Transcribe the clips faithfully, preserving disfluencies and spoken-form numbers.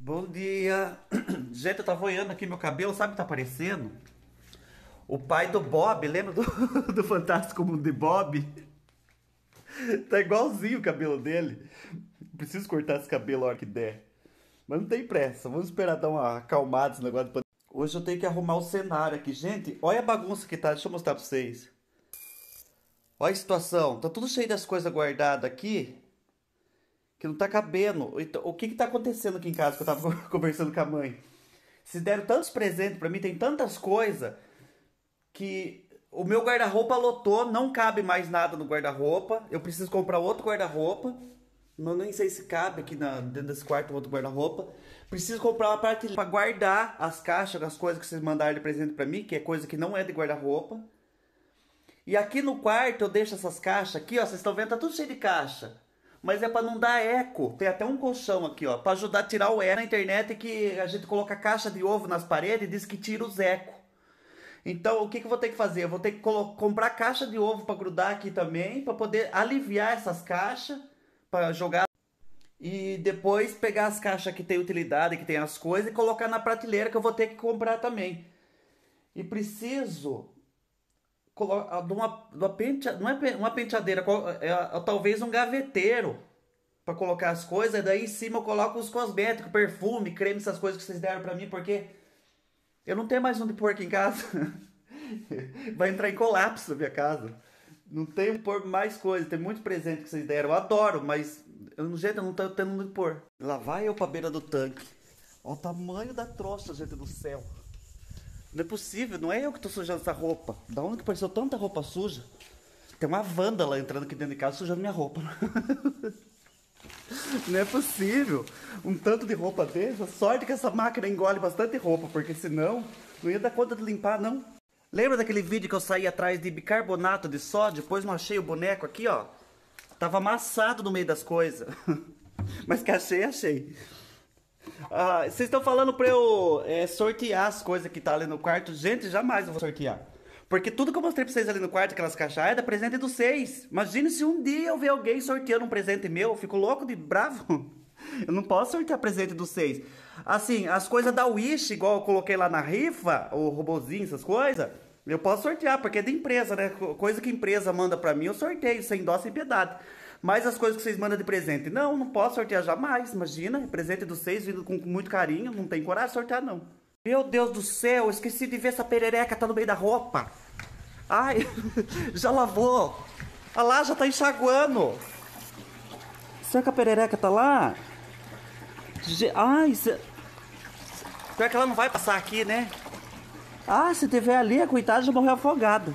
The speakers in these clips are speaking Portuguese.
Bom dia. Gente, eu tava olhando aqui meu cabelo, sabe o que tá parecendo? O pai do Bob, lembra do, do Fantástico Mundo de Bob? Tá igualzinho o cabelo dele. Preciso cortar esse cabelo a hora que der. Mas não tem pressa, vamos esperar dar uma acalmada esse negócio de pandemia. Hoje eu tenho que arrumar o cenário aqui. Gente, olha a bagunça que tá, deixa eu mostrar pra vocês. Olha a situação, tá tudo cheio das coisas guardadas aqui. Que não tá cabendo. Então, o que que tá acontecendo aqui em casa que eu tava conversando com a mãe? Se deram tantos presentes pra mim, tem tantas coisas que o meu guarda-roupa lotou, não cabe mais nada no guarda-roupa. Eu preciso comprar outro guarda-roupa. Não nem sei se cabe aqui na, dentro desse quarto outro guarda-roupa. Preciso comprar uma prateleira pra guardar as caixas, as coisas que vocês mandaram de presente pra mim, que é coisa que não é de guarda-roupa. E aqui no quarto eu deixo essas caixas aqui, ó, vocês estão vendo, tá tudo cheio de caixa. Mas é pra não dar eco. Tem até um colchão aqui, ó, pra ajudar a tirar o eco. Na internet que a gente coloca caixa de ovo nas paredes e diz que tira os ecos. Então, o que que eu vou ter que fazer? Eu vou ter que comprar caixa de ovo pra grudar aqui também, pra poder aliviar essas caixas, pra jogar. E depois pegar as caixas que tem utilidade, que tem as coisas, e colocar na prateleira que eu vou ter que comprar também. E preciso de uma, de uma penteadeira, não é uma penteadeira, é, é, talvez um gaveteiro para colocar as coisas. Daí em cima eu coloco os cosméticos, perfume, creme, essas coisas que vocês deram para mim, porque eu não tenho mais onde pôr aqui em casa. Vai entrar em colapso a minha casa. Não tenho pôr mais coisas, tem muito presente que vocês deram, eu adoro, mas eu, no jeito eu não tô tendo onde pôr. Lá vai eu pra beira do tanque. Olha o tamanho da troça, gente do céu. Não é possível, não é eu que tô sujando essa roupa. Da onde que apareceu tanta roupa suja? Tem uma vândala entrando aqui dentro de casa sujando minha roupa. Não é possível. Um tanto de roupa dessa. Sorte que essa máquina engole bastante roupa, porque senão não ia dar conta de limpar, não. Lembra daquele vídeo que eu saí atrás de bicarbonato de sódio? Depois não achei o boneco aqui, ó. Tava amassado no meio das coisas. Mas que achei, achei. Ah, vocês estão falando pra eu é, sortear as coisas que tá ali no quarto. Gente, jamais eu vou sortear. Porque tudo que eu mostrei pra vocês ali no quarto, aquelas caixas, é da presente dos seis. Imagine se um dia eu ver alguém sorteando um presente meu, eu fico louco de bravo. Eu não posso sortear presente dos seis. Assim, as coisas da Wish, igual eu coloquei lá na rifa, o robozinho, essas coisas, eu posso sortear, porque é de empresa, né? Coisa que a empresa manda pra mim, eu sorteio, sem dó, sem piedade. Mas as coisas que vocês mandam de presente, não, não posso sortear jamais, imagina. Presente dos seis, vindo com muito carinho, não tem coragem de sortear, não. Meu Deus do céu, eu esqueci de ver essa perereca, tá no meio da roupa. Ai, já lavou. Ah lá, já tá enxaguando. Será que a perereca tá lá? Ai, se... pior que ela não vai passar aqui, né? Ah, se tiver ali, a coitada já morreu afogada.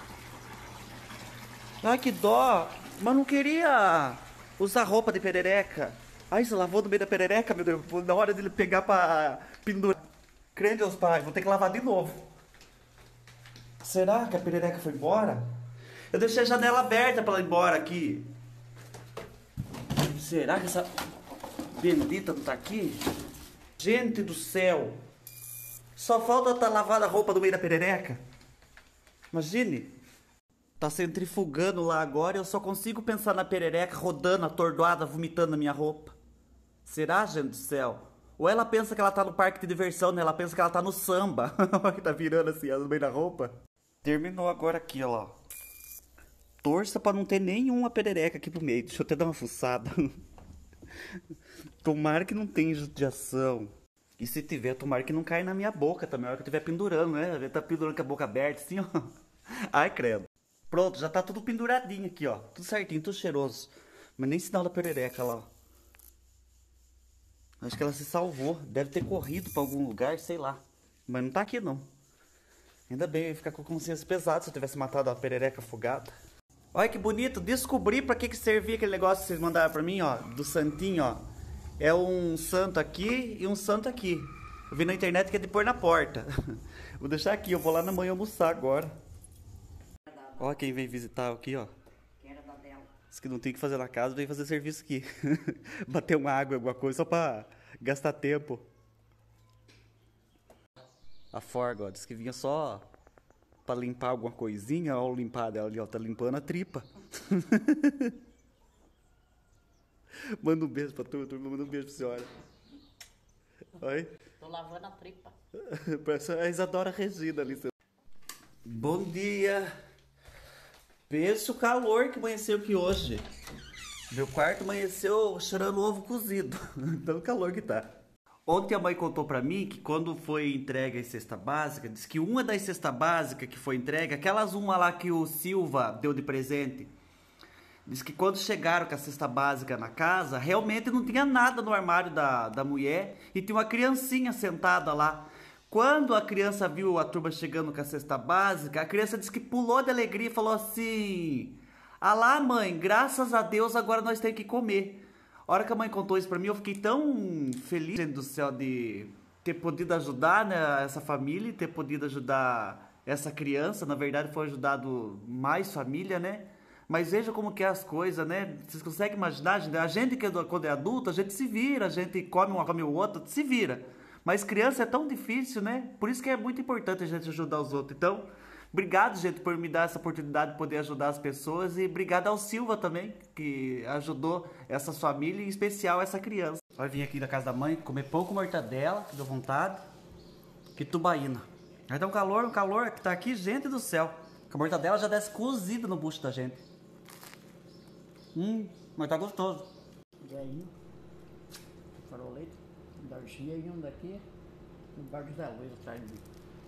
Ai, que dó. Mas não queria usar roupa de perereca. Ai, você lavou no meio da perereca, meu Deus. Na hora dele pegar pra pendurar. Crê Deus, pai, vou ter que lavar de novo. Será que a perereca foi embora? Eu deixei a janela aberta pra ela ir embora aqui. Será que essa bendita não tá aqui? Gente do céu. Só falta estar lavada a roupa no meio da perereca. Imagine. Tá centrifugando lá agora e eu só consigo pensar na perereca rodando, atordoada, vomitando na minha roupa. Será, gente do céu? Ou ela pensa que ela tá no parque de diversão, né? Ela pensa que ela tá no samba. Olha que tá virando assim, no meio da roupa. Terminou agora aqui, ó. Torça pra não ter nenhuma perereca aqui pro meio. Deixa eu até dar uma fuçada. Tomara que não tenha judiação. E se tiver, tomara que não caia na minha boca também. Na hora que eu estiver pendurando, né? Ele tá pendurando com a boca aberta assim, ó. Ai, credo. Pronto, já tá tudo penduradinho aqui, ó. Tudo certinho, tudo cheiroso. Mas nem sinal da perereca lá, ó. Acho que ela se salvou. Deve ter corrido pra algum lugar, sei lá. Mas não tá aqui, não. Ainda bem, eu ia ficar com a consciência pesada se eu tivesse matado a perereca afogada. Olha que bonito. Descobri pra que que servia aquele negócio que vocês mandaram pra mim, ó. Do santinho, ó. É um santo aqui e um santo aqui. Eu vi na internet que é de pôr na porta. Vou deixar aqui, eu vou lá na manhã almoçar agora. Ó quem vem visitar aqui, ó. Diz que não tem o que fazer na casa, vem fazer serviço aqui. Bater uma água, alguma coisa, só pra gastar tempo. A Forga, ó, diz que vinha só pra limpar alguma coisinha. Ó, limpar dela ali, ó, tá limpando a tripa. Manda um beijo pra turma, turma, manda um beijo pra senhora. Oi? Tô lavando a tripa. Parece a Isadora Regina ali. Bom dia. Pensa o calor que amanheceu aqui hoje. Meu quarto amanheceu cheirando ovo cozido. Tão calor que tá. Ontem a mãe contou pra mim que quando foi entregue a cesta básica, disse que uma das cestas básicas que foi entregue, aquelas uma lá que o Silva deu de presente, diz que quando chegaram com a cesta básica na casa, realmente não tinha nada no armário da, da mulher e tinha uma criancinha sentada lá. Quando a criança viu a turma chegando com a cesta básica, a criança disse que pulou de alegria e falou assim: "Ah lá, mãe, graças a Deus agora nós temos que comer." A hora que a mãe contou isso pra mim, eu fiquei tão feliz, gente do céu, de ter podido ajudar, né, essa família, ter podido ajudar essa criança. Na verdade, foi ajudado mais família, né? Mas veja como que é as coisas, né? Vocês conseguem imaginar, gente? A gente que quando é adulto, a gente se vira, a gente come uma, come o outro, se vira. Mas criança é tão difícil, né? Por isso que é muito importante a gente ajudar os outros. Então, obrigado, gente, por me dar essa oportunidade de poder ajudar as pessoas. E obrigado ao Silva também, que ajudou essas famílias, em especial essa criança. Vai vir aqui na casa da mãe comer pão com mortadela, que deu vontade, que tubaína. Vai dar um calor, um calor que tá aqui, gente do céu. A mortadela já desce cozida no bucho da gente. Hum, mas tá gostoso. E aí, farolete, Darcia e um daqui, no bar do Zé Luiz atrás de mim.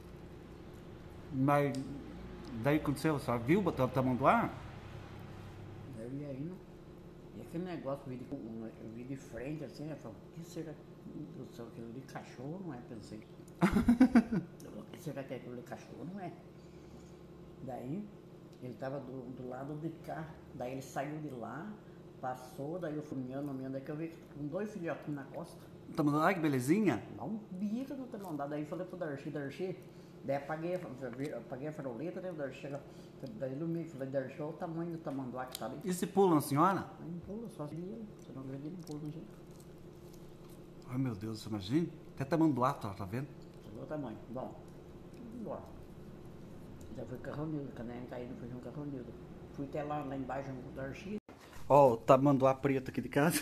Mas daí aconteceu, só viu botar o tamanduá? Daí eu ia indo, e aquele negócio eu vi de, eu vi de frente assim, eu falei, o que será do céu, aquilo de cachorro, não é? Pensei. O que será que é aquilo de cachorro? Não é. Daí ele tava do, do lado de cá, daí ele saiu de lá, passou, daí eu fui miando, miando, daí que eu vi com dois filhotinhos na costa. Tamanduá, que belezinha. Não bica no tamanduá, daí falei pro Darcy, Darcy, daí apaguei, apaguei a faroleta, daí o Darcy chega, daí dormi, falei, Darcy, olha o tamanho do tamanduá que tá ali. E se pulam, senhora? Aí não pula, só se ele, se não acredita, não pula no jeito. Ai meu Deus, você imagina? Até tamanduá, tá, tá vendo? Você viu o tamanho? Bom, embora. Já fui carronildo, quando a gente tá indo, fui um carronildo. Fui até lá, lá embaixo com o Darcy. Ó, o tamanduá preto aqui de casa.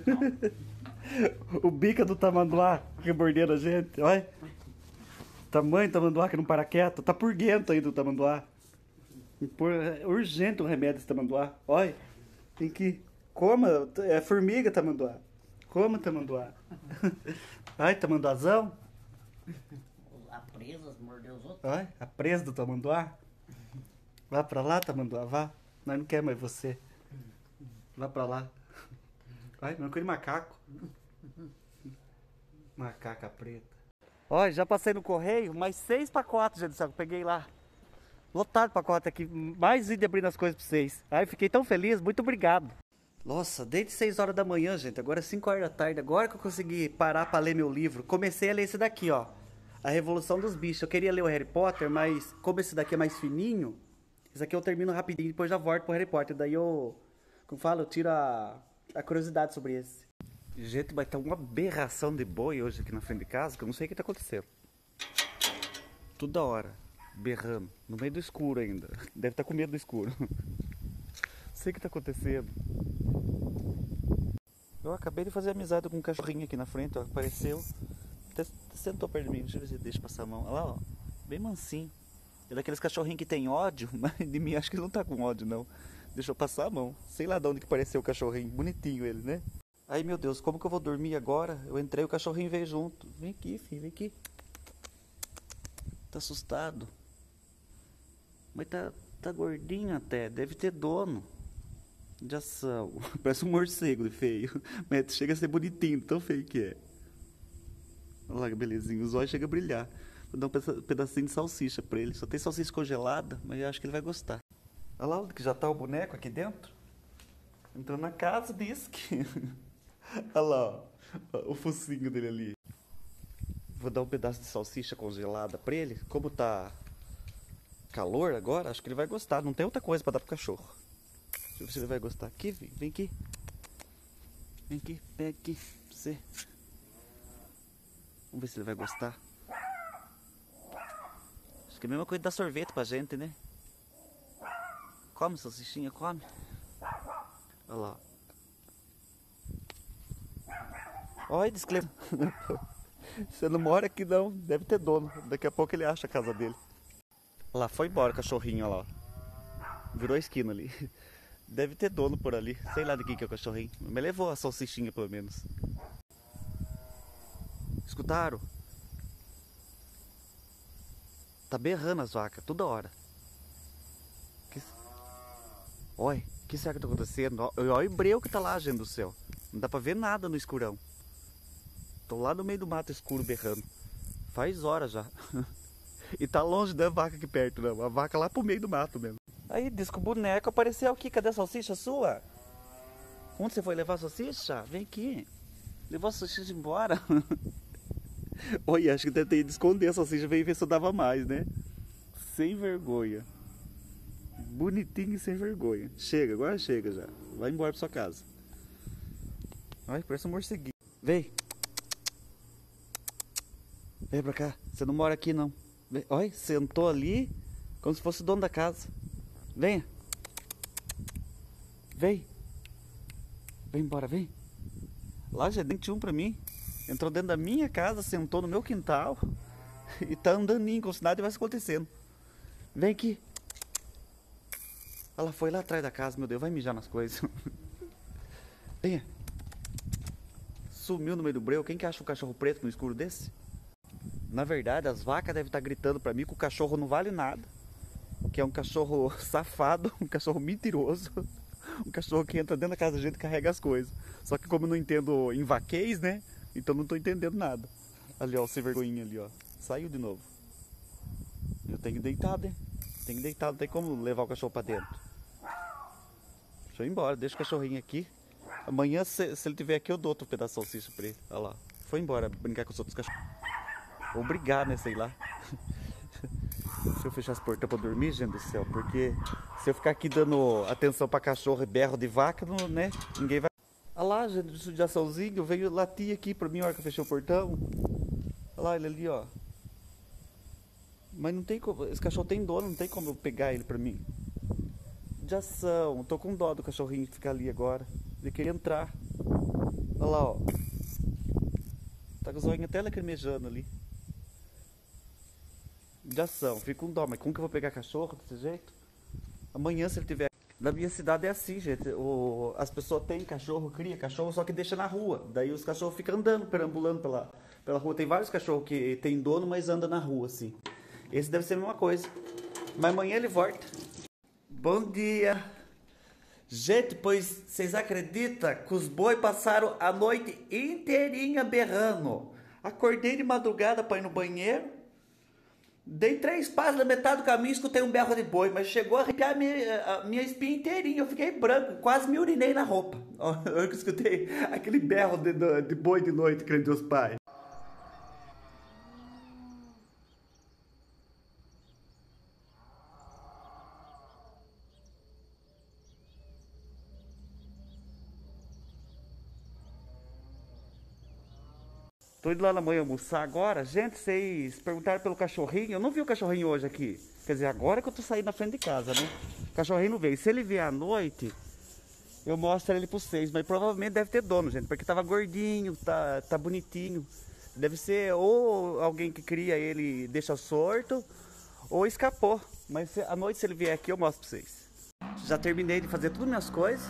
O bica do tamanduá que morderam a gente, olha. Tamanho tamanduá que não para quieto. Tá purguento aí do tamanduá. Por, é urgente um remédio esse tamanduá. Olha, tem que... Coma, é formiga tamanduá. Coma tamanduá. Ai, tamanduazão. A presa mordeu os outros. Olha, a presa do tamanduá. Vá pra lá, tamanduá, vá. Nós não queremos mais você. Vá pra lá. Ai, meu coelho de macaco. Macaca preta. Olha, já passei no correio, mais seis pacotes, gente, sabe? Peguei lá. Lotado pacote aqui, mais indo abrindo as coisas pra vocês. Ai, fiquei tão feliz, muito obrigado. Nossa, desde seis horas da manhã, gente, agora é cinco horas da tarde, agora que eu consegui parar pra ler meu livro. Comecei a ler esse daqui, ó. A Revolução dos Bichos. Eu queria ler o Harry Potter, mas como esse daqui é mais fininho, esse aqui eu termino rapidinho, depois já volto pro Harry Potter. Daí eu, como falo, eu tiro a, a curiosidade sobre esse. Gente, vai ter uma aberração de boi hoje aqui na frente de casa, que eu não sei o que tá acontecendo. Toda hora, berrando, no meio do escuro ainda. Deve estar com medo do escuro. Não sei o que tá acontecendo. Eu acabei de fazer amizade com um cachorrinho aqui na frente, ó, apareceu. Até sentou perto de mim, deixa eu ver se ele deixa passar a mão. Olha lá, ó, bem mansinho. É daqueles cachorrinhos que tem ódio, mas de mim acho que ele não tá com ódio, não. Deixa eu passar a mão. Sei lá de onde que apareceu o cachorrinho, bonitinho ele, né? Ai meu Deus, como que eu vou dormir agora? Eu entrei, o cachorrinho veio junto. Vem aqui, filho, vem aqui. Tá assustado. Mas tá, tá gordinho até, deve ter dono. De ação. Parece um morcego de feio. Mas chega a ser bonitinho, tão feio que é. Olha lá que belezinha, os olhos chegam a brilhar. Vou dar um pedacinho de salsicha pra ele. Só tem salsicha congelada, mas eu acho que ele vai gostar. Olha lá onde que já tá o boneco aqui dentro. Entrou na casa, disse que... Olha lá, ó, o focinho dele ali. Vou dar um pedaço de salsicha congelada pra ele. Como tá calor agora, acho que ele vai gostar. Não tem outra coisa pra dar pro cachorro. Deixa eu ver se ele vai gostar. Aqui, vem, vem aqui. Vem aqui, pega aqui. Você. Vamos ver se ele vai gostar. Acho que é a mesma coisa de dar sorvete pra gente, né? Come, salsichinha, come. Olha lá. Olha, disclaimer. Você não mora aqui não, deve ter dono. Daqui a pouco ele acha a casa dele. Lá foi embora o cachorrinho, olha lá. Virou a esquina ali. Deve ter dono por ali. Sei lá de quem que é o cachorrinho. Me levou a salsichinha pelo menos. Escutaram? Tá berrando as vacas toda hora. Que... Olha, o que será que tá acontecendo? Olha o breu que tá lá, gente do céu. Não dá pra ver nada no escurão. Tô lá no meio do mato escuro berrando. Faz horas já. E tá longe da vaca aqui perto, não. A vaca lá pro meio do mato mesmo. Aí, diz que o boneco apareceu aqui. Cadê a salsicha sua? Onde você foi levar a salsicha? Vem aqui. Levou a salsicha embora. Oi, acho que tentei esconder a salsicha. Veio ver se eu dava mais, né? Sem vergonha. Bonitinho e sem vergonha. Chega, agora chega já. Vai embora pra sua casa. Ai, parece um morceguinho. Vem. Vem pra cá. Você não mora aqui, não. Vem. Olha, sentou ali como se fosse o dono da casa. Venha. Vem. Vem embora, vem. Lá já deu um pra mim. Entrou dentro da minha casa, sentou no meu quintal. E tá andando como se nada tivesse acontecendo. Vem aqui. Ela foi lá atrás da casa, meu Deus, vai mijar nas coisas. Venha. Sumiu no meio do breu. Quem que acha um cachorro preto no escuro desse? Na verdade, as vacas devem estar gritando pra mim que o cachorro não vale nada. Que é um cachorro safado, um cachorro mentiroso. Um cachorro que entra dentro da casa da gente e carrega as coisas. Só que como eu não entendo em vaqueis, né? Então não tô entendendo nada. Ali, ó, o sem vergonhinha ali, ó. Saiu de novo. Eu tenho que deitar, né? Tem que deitar, não tem como levar o cachorro pra dentro. Deixa eu ir embora, deixa o cachorrinho aqui. Amanhã, se, se ele tiver aqui, eu dou outro pedaço de salsicha pra ele. Olha lá. Foi embora brincar com os outros cachorros. Ou brigar, né? Sei lá. Deixa eu fechar as portas pra dormir, gente do céu. Porque se eu ficar aqui dando atenção pra cachorro e berro de vaca, não, né? Ninguém vai... Olha lá, gente, de judiaçãozinho. Veio latir aqui pra mim na hora que eu fechei o portão. Olha lá ele ali, ó. Mas não tem como... Esse cachorro tem dono, não tem como eu pegar ele pra mim. Judiação. Tô com dó do cachorrinho ficar ali agora. Ele queria entrar. Olha lá, ó. Tá com o zoinho até lacrimejando ali. De ação, fico com dó, mas como que eu vou pegar cachorro desse jeito? Amanhã, se ele tiver... Na minha cidade é assim, gente. O... As pessoas têm cachorro, cria cachorro, só que deixa na rua. Daí os cachorros ficam andando, perambulando pela, pela rua. Tem vários cachorros que tem dono, mas andam na rua, assim. Esse deve ser a mesma coisa. Mas amanhã ele volta. Bom dia. Gente, pois vocês acreditam que os boi passaram a noite inteirinha berrando? Acordei de madrugada para ir no banheiro. Dei três passos na metade do caminho, escutei um berro de boi, mas chegou a arrepiar a minha, a minha espinha inteirinha. Eu fiquei branco, quase me urinei na roupa. Eu escutei aquele berro de, de, de boi de noite, crente Deus Pai. Tô indo lá na manhã almoçar agora. Gente, vocês perguntaram pelo cachorrinho. Eu não vi o cachorrinho hoje aqui. Quer dizer, agora que eu tô saindo na frente de casa, né? O cachorrinho não veio. Se ele vier à noite, eu mostro ele pra vocês. Mas provavelmente deve ter dono, gente. Porque tava gordinho, tá, tá bonitinho. Deve ser ou alguém que cria ele e deixa solto, ou escapou. Mas se, à noite, se ele vier aqui, eu mostro pra vocês. Já terminei de fazer todas as minhas coisas.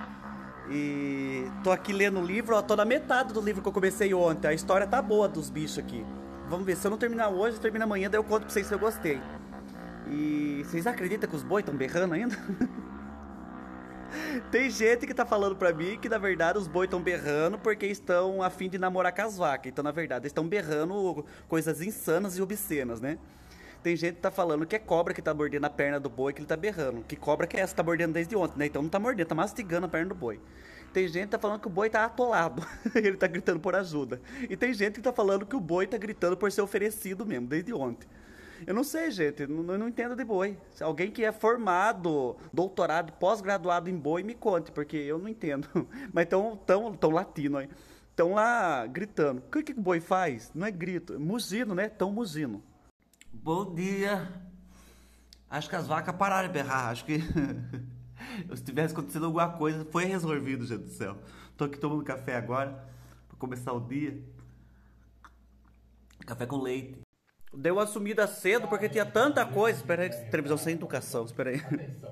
E tô aqui lendo o livro, ó, tô na metade do livro que eu comecei ontem. A história tá boa dos bichos aqui. Vamos ver, se eu não terminar hoje, termina amanhã, daí eu conto pra vocês se eu gostei. E vocês acreditam que os boi estão berrando ainda? Tem gente que tá falando pra mim que na verdade os boi estão berrando porque estão a fim de namorar com as vacas. Então na verdade eles estão berrando coisas insanas e obscenas, né? Tem gente que tá falando que é cobra que tá mordendo a perna do boi, que ele tá berrando. Que cobra que é essa, tá mordendo desde ontem, né? Então não tá mordendo, tá mastigando a perna do boi. Tem gente que tá falando que o boi tá atolado, ele tá gritando por ajuda. E tem gente que tá falando que o boi tá gritando por ser oferecido mesmo, desde ontem. Eu não sei, gente, eu não, eu não entendo de boi. Se alguém que é formado, doutorado, pós-graduado em boi, me conte, porque eu não entendo. Mas tão, tão, tão latino aí. Estão lá gritando. O que, que o boi faz? Não é grito, é mugindo, né? Tão mugindo. Bom dia. Acho que as vacas pararam de berrar. Acho que se tivesse acontecido alguma coisa, foi resolvido, gente do céu. Tô aqui tomando café agora, pra começar o dia. Café com leite. Dei uma sumida cedo porque tinha tanta coisa. Espera aí, televisão sem educação, espera aí.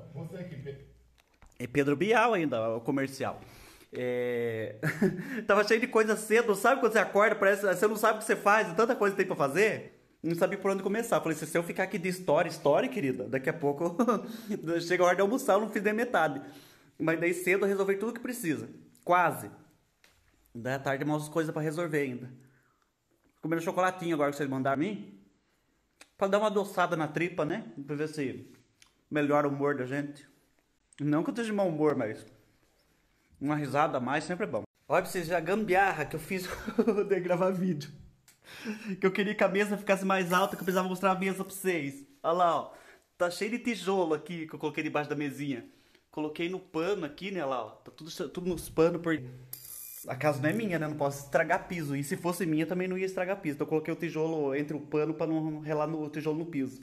É Pedro Bial ainda, o comercial. É... Tava cheio de coisa cedo, sabe quando você acorda, parece você não sabe o que você faz, tanta coisa tem pra fazer, não sabia por onde começar. Falei, se eu ficar aqui de story, story, querida, daqui a pouco chega a hora de almoçar, eu não fiz nem metade. Mas daí cedo eu resolvi tudo que precisa, quase. Daí à tarde mais coisas pra resolver ainda. Comendo chocolatinho agora que vocês mandaram a mim, pra dar uma adoçada na tripa, né? Pra ver se melhora o humor da gente. Não que eu esteja de mau humor, mas uma risada a mais sempre é bom. Olha pra vocês a gambiarra que eu fiz de gravar vídeo. Que eu queria que a mesa ficasse mais alta, que eu precisava mostrar a mesa pra vocês. Olha lá, ó. Tá cheio de tijolo aqui que eu coloquei debaixo da mesinha. Coloquei no pano aqui, né? Olha lá, ó. Tá tudo, tudo nos panos. Por... A casa não é minha, né? Não posso estragar piso. E se fosse minha, também não ia estragar piso. Então eu coloquei o tijolo entre o pano pra não relar no, o tijolo no piso.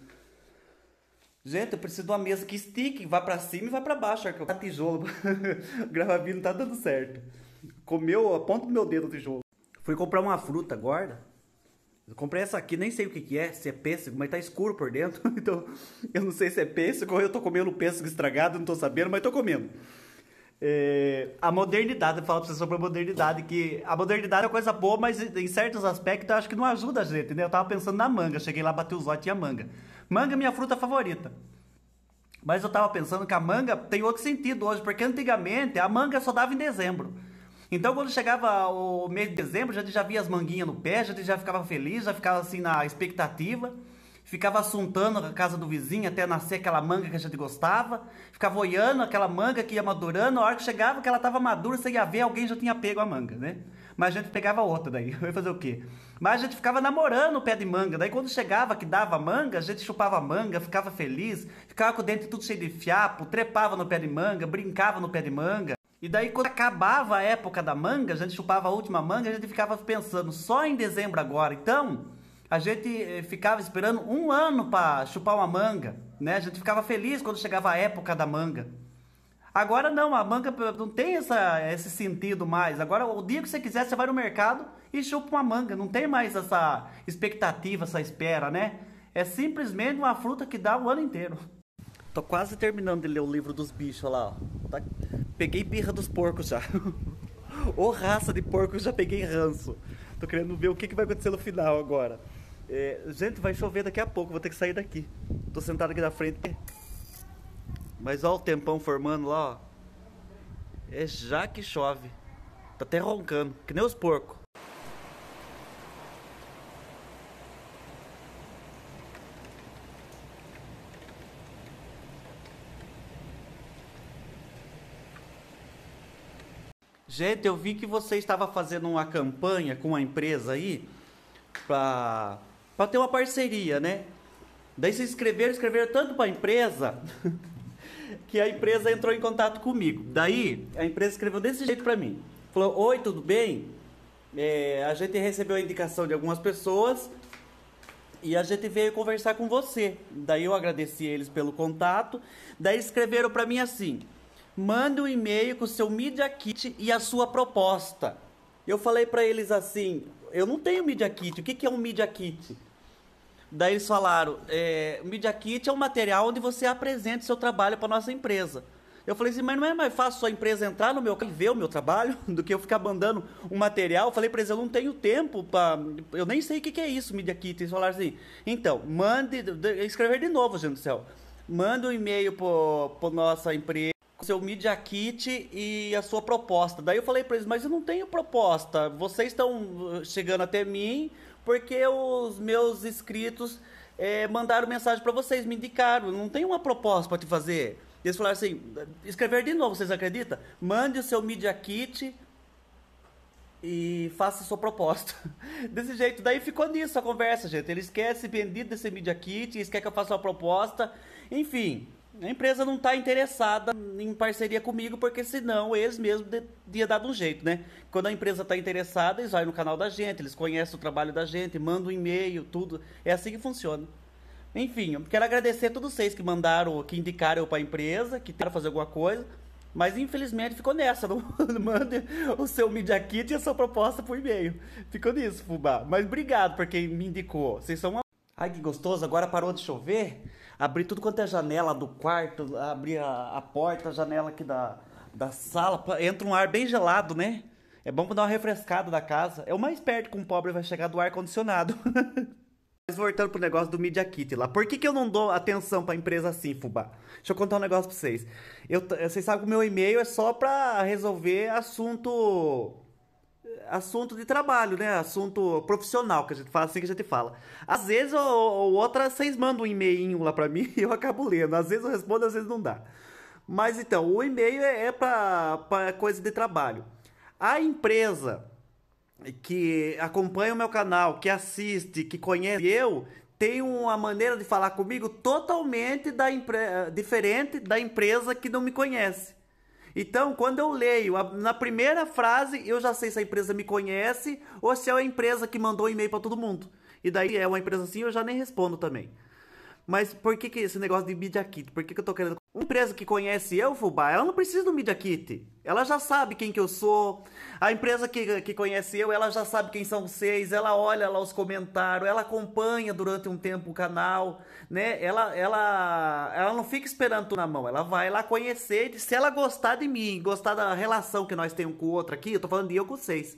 Gente, eu preciso de uma mesa que estique, vá pra cima e vá pra baixo. Eu tá tijolo, gravar vídeo não tá dando certo. Comeu a ponta do meu dedo o tijolo. Fui comprar uma fruta agora. Eu comprei essa aqui, nem sei o que que é, se é pêssego, mas tá escuro por dentro. Então, eu não sei se é pêssego ou eu tô comendo pêssego estragado, não tô sabendo, mas tô comendo. É, a modernidade, eu falo pra vocês sobre a modernidade, que a modernidade é coisa boa, mas em certos aspectos eu acho que não ajuda a gente, né? Eu tava pensando na manga, cheguei lá, bati os olhos, tinha manga. Manga é minha fruta favorita. Mas eu tava pensando que a manga tem outro sentido hoje, porque antigamente a manga só dava em dezembro. Então quando chegava o mês de dezembro, a gente já via as manguinhas no pé, a gente já ficava feliz, já ficava assim na expectativa. Ficava assuntando a casa do vizinho até nascer aquela manga que a gente gostava. Ficava olhando aquela manga que ia madurando. A hora que chegava que ela estava madura, você ia ver, alguém já tinha pego a manga, né? Mas a gente pegava outra daí. Vai fazer o quê? Mas a gente ficava namorando o pé de manga. Daí quando chegava que dava manga, a gente chupava a manga, ficava feliz. Ficava com o dente tudo cheio de fiapo, trepava no pé de manga, brincava no pé de manga. E daí quando acabava a época da manga, a gente chupava a última manga, a gente ficava pensando só em dezembro agora. Então... a gente ficava esperando um ano para chupar uma manga, né? A gente ficava feliz quando chegava a época da manga. Agora não, a manga não tem essa, esse sentido mais. Agora, o dia que você quiser, você vai no mercado e chupa uma manga. Não tem mais essa expectativa, essa espera, né? É simplesmente uma fruta que dá o ano inteiro. Tô quase terminando de ler o livro dos bichos lá, ó. Tá... Peguei birra dos porcos já. Ô raça de porco, já peguei ranço. Tô querendo ver o que, que vai acontecer no final agora. É, gente, vai chover daqui a pouco, vou ter que sair daqui. Tô sentado aqui na frente. Mas ó o tempão formando lá, ó. É já que chove. Tá até roncando, que nem os porcos. Gente, eu vi que você estava fazendo uma campanha com uma empresa aí pra... para ter uma parceria, né? Daí se inscreveram, escreveram tanto para a empresa que a empresa entrou em contato comigo. Daí a empresa escreveu desse jeito para mim. Falou, oi, tudo bem? É, a gente recebeu a indicação de algumas pessoas e a gente veio conversar com você. Daí eu agradeci eles pelo contato. Daí escreveram para mim assim, mande um e-mail com o seu Media Kit e a sua proposta. Eu falei para eles assim, eu não tenho Media Kit, o que, que é um Media Kit? Daí eles falaram, é, o Media Kit é um material onde você apresenta o seu trabalho para nossa empresa. Eu falei assim, mas não é mais fácil sua empresa entrar no meu canal e ver o meu trabalho do que eu ficar mandando um material? Eu falei para eles, eu não tenho tempo para... Eu nem sei o que, que é isso, Media Kit. Eles falaram assim, então, mande... Escrever de novo, gente do céu. Manda um e-mail para nossa empresa, seu Media Kit e a sua proposta. Daí eu falei para eles, mas eu não tenho proposta. Vocês estão chegando até mim porque os meus inscritos é, mandaram mensagem para vocês, me indicaram. Não tem uma proposta para te fazer. Eles falaram assim, escrever de novo, vocês acreditam? Mande o seu Media Kit e faça a sua proposta. Desse jeito, daí ficou nisso a conversa, gente. Eles querem se vender desse Media Kit, eles querem que eu faça uma proposta. Enfim, a empresa não está interessada em parceria comigo, porque senão eles mesmos iam dar um jeito, né? Quando a empresa está interessada, eles vão no canal da gente, eles conhecem o trabalho da gente, mandam um e-mail, tudo. É assim que funciona. Enfim, eu quero agradecer a todos vocês que mandaram, que indicaram eu para a empresa, que tentaram fazer alguma coisa. Mas infelizmente ficou nessa, não mande o seu Media Kit e a sua proposta por e-mail. Ficou nisso, fubá. Mas obrigado por quem me indicou. Vocês são uma... Ai, que gostoso, agora parou de chover. Abri tudo quanto é janela do quarto, abri a, a porta, a janela aqui da, da sala. Entra um ar bem gelado, né? É bom pra dar uma refrescada da casa. É o mais perto que um pobre vai chegar do ar-condicionado. Mas voltando pro negócio do Media Kit lá. Por que que eu não dou atenção pra empresa assim, fubá? Deixa eu contar um negócio pra vocês. Eu, vocês sabem que o meu e-mail é só pra resolver assunto... Assunto de trabalho, né? Assunto profissional, que a gente fala assim que a gente fala. Às vezes, ou, ou outra, vocês mandam um e-mail lá pra mim e eu acabo lendo. Às vezes eu respondo, às vezes não dá. Mas então, o e-mail é, é pra, pra coisa de trabalho. A empresa que acompanha o meu canal, que assiste, que conhece eu, tem uma maneira de falar comigo totalmente da empre... diferente da empresa que não me conhece. Então, quando eu leio, na primeira frase, eu já sei se a empresa me conhece ou se é a empresa que mandou um e-mail para todo mundo. E daí é uma empresa assim, eu já nem respondo também. Mas por que que esse negócio de Media Kit? Por que que eu tô querendo... Uma empresa que conhece eu, fubá, ela não precisa do Media Kit. Ela já sabe quem que eu sou. A empresa que, que conhece eu, ela já sabe quem são vocês. Ela olha lá os comentários, ela acompanha durante um tempo o canal, né? Ela, ela, ela não fica esperando tudo na mão. Ela vai lá conhecer. Se ela gostar de mim, gostar da relação que nós temos com o outro aqui, eu tô falando de eu com vocês.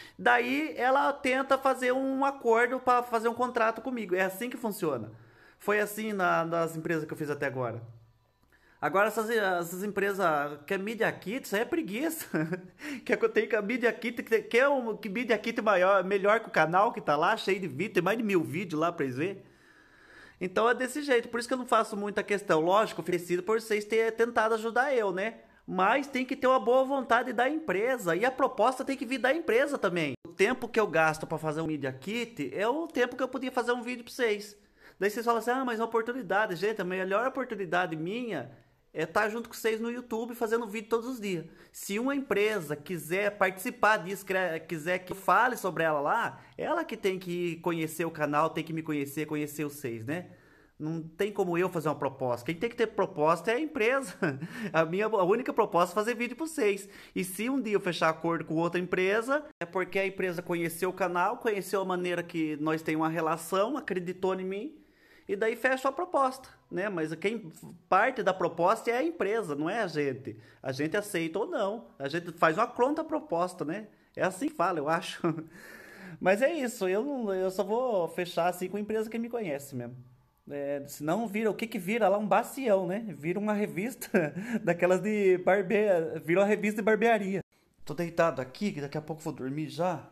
Daí ela tenta fazer um acordo para fazer um contrato comigo. É assim que funciona. Foi assim na, nas empresas que eu fiz até agora. Agora essas, essas empresas que é Media Kit, isso aí é preguiça. Que eu tenho que a Media Kit, que é um que Media Kit maior, melhor que o canal que tá lá, cheio de vídeo, tem mais de mil vídeos lá pra eles verem. Então é desse jeito, por isso que eu não faço muita questão. Lógico, oferecido por vocês terem tentado ajudar eu, né? Mas tem que ter uma boa vontade da empresa. E a proposta tem que vir da empresa também. O tempo que eu gasto pra fazer um Media Kit é o tempo que eu podia fazer um vídeo pra vocês. Daí vocês falam assim, ah, mas é uma oportunidade. Gente, a melhor oportunidade minha é estar junto com vocês no YouTube fazendo vídeo todos os dias. Se uma empresa quiser participar disso, quiser que eu fale sobre ela lá, ela que tem que conhecer o canal, tem que me conhecer, conhecer vocês, né? Não tem como eu fazer uma proposta. Quem tem que ter proposta é a empresa. A minha a única proposta é fazer vídeo para vocês. E se um dia eu fechar acordo com outra empresa, é porque a empresa conheceu o canal, conheceu a maneira que nós temos uma relação, acreditou em mim, e daí fecha a proposta, né? Mas quem parte da proposta é a empresa, não é a gente. A gente aceita ou não. A gente faz uma pronta proposta, né? É assim que fala, eu acho. Mas é isso, eu, não, eu só vou fechar assim com a empresa que me conhece mesmo. É, senão vira, o que que vira lá? Um bacião, né? Vira uma revista daquelas de barbearia, vira uma revista de barbearia. Tô deitado aqui, que daqui a pouco vou dormir já.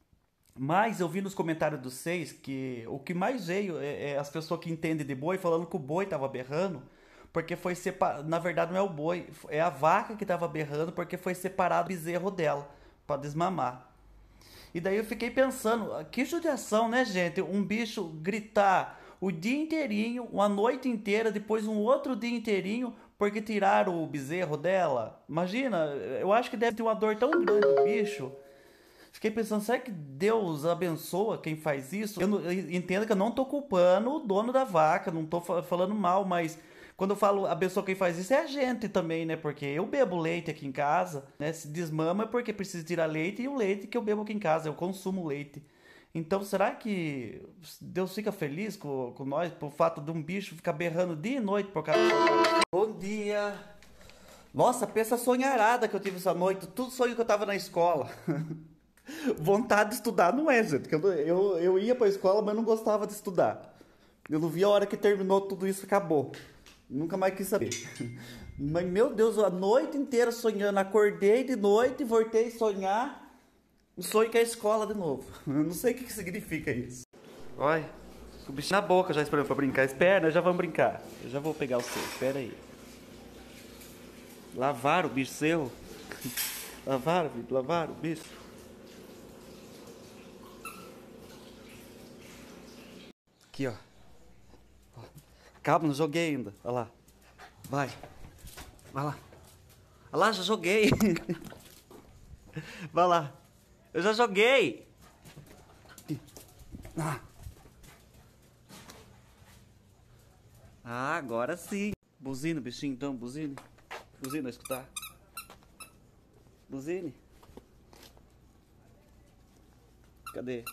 Mas eu vi nos comentários dos seis que o que mais veio é, é as pessoas que entendem de boi falando que o boi tava berrando porque foi separado. Na verdade não é o boi, é a vaca que tava berrando porque foi separado o bezerro dela para desmamar. E daí eu fiquei pensando, que judiação, né, gente? Um bicho gritar o dia inteirinho, uma noite inteira, depois um outro dia inteirinho porque tiraram o bezerro dela. Imagina, eu acho que deve ter uma dor tão grande o bicho. Fiquei pensando, será que Deus abençoa quem faz isso? Eu, não, eu entendo que eu não tô culpando o dono da vaca, não tô falando mal, mas quando eu falo abençoa quem faz isso é a gente também, né? Porque eu bebo leite aqui em casa, né? Se desmama é porque precisa tirar leite e o leite que eu bebo aqui em casa, eu consumo leite. Então será que Deus fica feliz com, com nós por fato de um bicho ficar berrando dia e noite por causa do... Bom dia! Nossa, pensa a sonharada que eu tive essa noite, tudo sonho que eu tava na escola. Vontade de estudar não é, gente. Eu, eu, eu ia pra escola, mas não gostava de estudar. Eu não vi a hora que terminou tudo isso, acabou. Nunca mais quis saber. Mas, meu Deus, a noite inteira sonhando. Acordei de noite, voltei a sonhar. O sonho que é a escola de novo. Eu não sei o que, que significa isso. Olha, o bicho na boca já esperando pra brincar. Espera, nós já vamos brincar. Eu já vou pegar o seu, espera aí. Lavaram o bicho seu? Lavaram, lavaram o bicho? Aqui, ó. Calma, não joguei ainda. Olha lá. Vai. Vai lá. Olha lá, já joguei. Vai lá. Eu já joguei. Ah. Ah, agora sim. Buzina, bichinho, então, buzina. Buzina, escutar. Buzine. Cadê?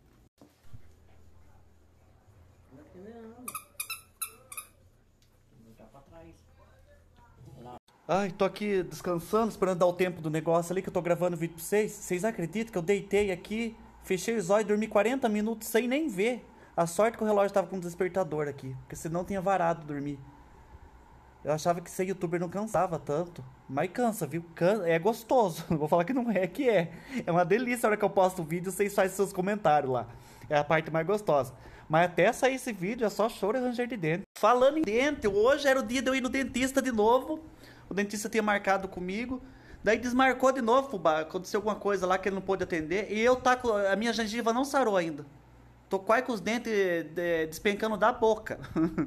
Ai, tô aqui descansando, esperando dar o tempo do negócio ali que eu tô gravando o vídeo pra vocês. Vocês acreditam que eu deitei aqui, fechei os olhos e dormi quarenta minutos sem nem ver? A sorte que o relógio tava com um despertador aqui, porque senão tinha varado dormir. Eu achava que ser youtuber não cansava tanto, mas cansa, viu? Can... É gostoso, não vou falar que não é, que é. É uma delícia a hora que eu posto o vídeo, vocês fazem seus comentários lá. É a parte mais gostosa. Mas até sair esse vídeo é só choro e ranger de dente. Falando em dente, hoje era o dia de eu ir no dentista de novo. O dentista tinha marcado comigo, daí desmarcou de novo, fubá. Aconteceu alguma coisa lá que ele não pôde atender. E eu tá com... a minha gengiva não sarou ainda. Tô quase com os dentes de... despencando da boca.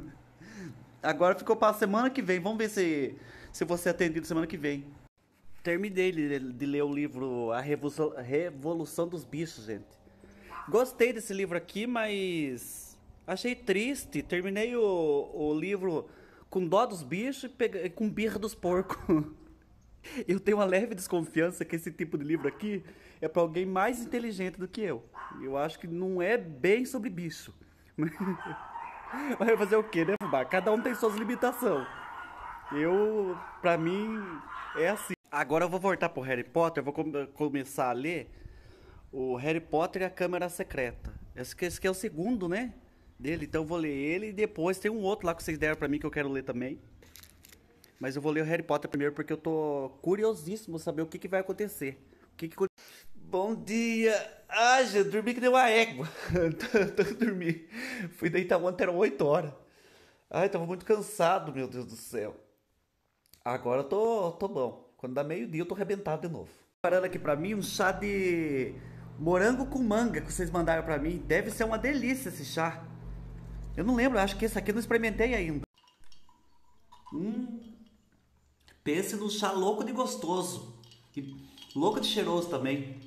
Agora ficou pra semana que vem. Vamos ver se, se vou ser atendido semana que vem. Terminei de, de ler o livro A Revolução, Revolução dos Bichos, gente. Gostei desse livro aqui, mas achei triste. Terminei o, o livro com dó dos bichos e pega, com birra dos porcos. Eu tenho uma leve desconfiança que esse tipo de livro aqui é pra alguém mais inteligente do que eu. Eu acho que não é bem sobre bicho. Mas vai fazer o quê, né, fubá? Cada um tem suas limitações. Eu, pra mim, é assim. Agora eu vou voltar pro Harry Potter, eu vou com começar a ler o Harry Potter e a Câmara Secreta. Esse que, esse que é o segundo, né, dele. Então eu vou ler ele e depois tem um outro lá que vocês deram pra mim que eu quero ler também. Mas eu vou ler o Harry Potter primeiro porque eu tô curiosíssimo saber o que, que vai acontecer. O que que... Bom dia! Ai, já dormi que deu uma égua. Dormi. Fui deitar ontem, eram oito horas. Ai, tava muito cansado, meu Deus do céu. Agora eu tô, tô bom. Quando dá meio-dia eu tô arrebentado de novo. Parando aqui pra mim um chá de morango com manga que vocês mandaram pra mim. Deve ser uma delícia esse chá. Eu não lembro, acho que esse aqui eu não experimentei ainda. Hum. Pense num chá louco de gostoso. E louco de cheiroso também.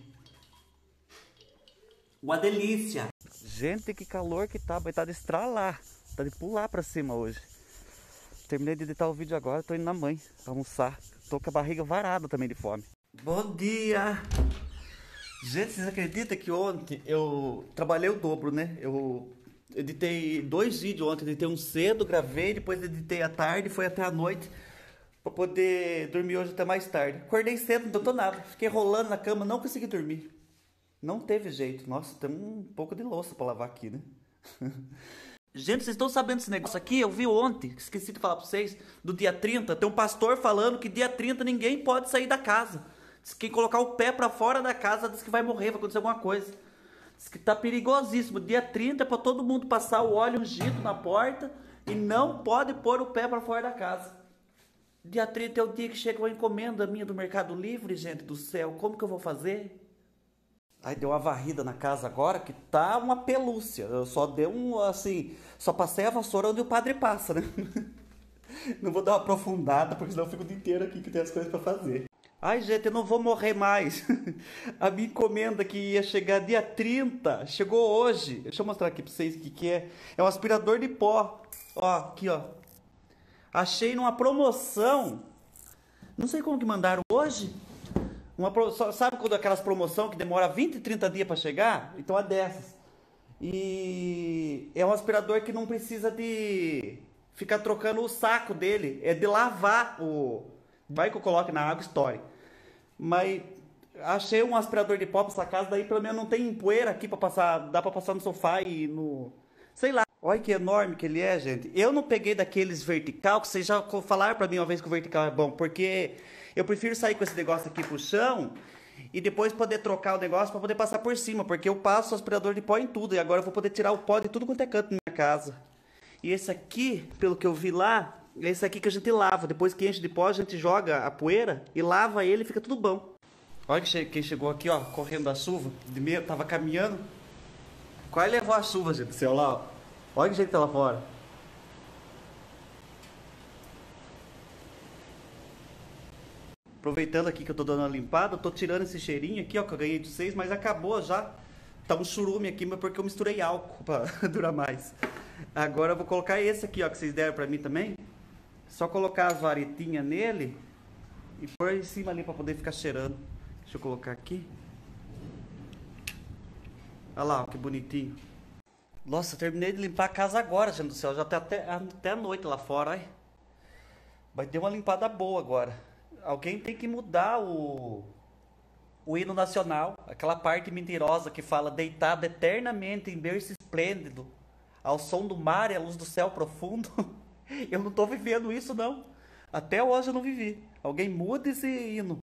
Uma delícia. Gente, que calor que tá. Vai estar de estralar. Tá de pular pra cima hoje. Terminei de editar o vídeo agora. Tô indo na mãe almoçar. Tô com a barriga varada também de fome. Bom dia. Gente, vocês acreditam que ontem eu trabalhei o dobro, né? Eu editei dois vídeos ontem. Editei um cedo, gravei. Depois editei à tarde. Foi até a noite. Pra poder dormir hoje até mais tarde. Acordei cedo, não adiantou nada. Fiquei rolando na cama, não consegui dormir. Não teve jeito. Nossa, tem um pouco de louça pra lavar aqui, né? Gente, vocês estão sabendo desse negócio aqui? Eu vi ontem, esqueci de falar pra vocês, do dia trinta. Tem um pastor falando que dia trinta ninguém pode sair da casa. Diz que quem colocar o pé pra fora da casa diz que vai morrer, vai acontecer alguma coisa. Diz que tá perigosíssimo. Dia trinta é pra todo mundo passar o óleo ungido na porta e não pode pôr o pé pra fora da casa. Dia trinta é o dia que chega uma encomenda minha do Mercado Livre, gente do céu. Como que eu vou fazer? Aí deu uma varrida na casa agora que tá uma pelúcia. Eu só dei um, assim, só passei a vassoura onde o padre passa, né? Não vou dar uma aprofundada, porque senão eu fico o dia inteiro aqui que tem as coisas pra fazer. Ai, gente, eu não vou morrer mais. A minha encomenda que ia chegar dia trinta, chegou hoje. Deixa eu mostrar aqui pra vocês o que que é. É um aspirador de pó. Ó, aqui, ó. Achei numa promoção. Não sei como que mandaram hoje. Uma pro... Sabe quando aquelas promoções que demora vinte, trinta dias para chegar? Então é dessas. E é um aspirador que não precisa de ficar trocando o saco dele. É de lavar o... Vai que eu coloque na água, estoure. Mas achei um aspirador de pó pra essa casa. Daí pelo menos não tem poeira aqui para passar. Dá para passar no sofá e no... Sei lá. Olha que enorme que ele é, gente. Eu não peguei daqueles vertical, que vocês já falaram pra mim uma vez que o vertical é bom, porque eu prefiro sair com esse negócio aqui pro chão e depois poder trocar o negócio pra poder passar por cima, porque eu passo aspirador de pó em tudo e agora eu vou poder tirar o pó de tudo quanto é canto na minha casa. E esse aqui, pelo que eu vi lá, é esse aqui que a gente lava. Depois que enche de pó, a gente joga a poeira e lava ele e fica tudo bom. Olha quem chegou aqui, ó, correndo da chuva. De meio, tava caminhando. Quase levou a chuva, gente do céu, lá, ó. Olha que jeito que tá lá fora. Aproveitando aqui que eu tô dando uma limpada, eu tô tirando esse cheirinho aqui, ó, que eu ganhei de vocês, mas acabou já. Tá um churume aqui, mas porque eu misturei álcool pra durar mais. Agora eu vou colocar esse aqui, ó, que vocês deram pra mim também. Só colocar as varetinhas nele e pôr em cima ali pra poder ficar cheirando. Deixa eu colocar aqui. Olha lá, ó, que bonitinho. Nossa, eu terminei de limpar a casa agora, gente do céu. Já tá até, até a noite lá fora, ai. Vai ter uma limpada boa agora. Alguém tem que mudar o, o hino nacional. Aquela parte mentirosa que fala deitado eternamente em berço esplêndido, ao som do mar e à luz do céu profundo. Eu não tô vivendo isso, não. Até hoje eu não vivi. Alguém muda esse hino.